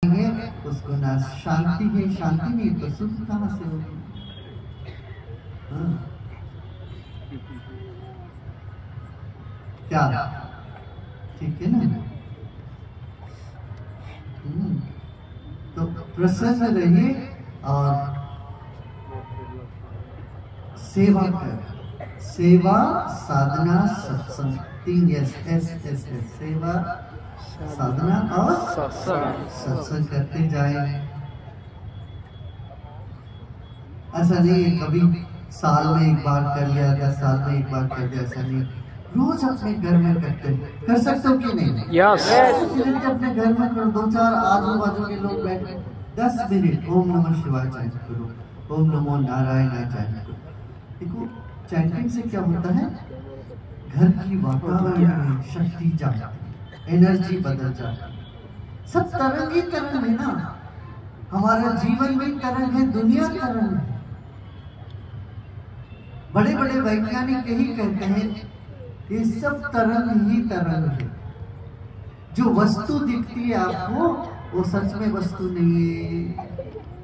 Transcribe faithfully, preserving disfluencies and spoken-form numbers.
है उसको ना शांति है, शांति नहीं तो सुख कहाँ से होगी। हाँ। क्या ठीक है ना। तो प्रसन्न रहिए और सेवा कर, सेवा साधना सत्संग, तीन एस एस एस एस, सेवा साधना और सत्संग करते जाए। ऐसा नहीं कभी साल में एक बार कर लिया, दस साल में एक बार कर लिया, ऐसा नहीं, रोज अपने घर में करते हैं। कर सकते हो कि नहीं? यस। अपने घर में करो, दो चार आजू बाजू के लोग बैठे दस मिनट ओम नमः शिवाय चैंट करो, ओम नमो नारायण चैंट करो। देखो चैंटिंग से क्या होता है, घर की वातावरण में शक्ति जाती, एनर्जी बदल जाती। सब तरंग ही तरंग है ना, हमारा जीवन भी तरंग है, दुनिया तरंग है। बड़े बड़े वैज्ञानिक यही कहते हैं ये सब तरंग ही तरंग है। जो वस्तु दिखती है आपको वो सच में वस्तु नहीं है।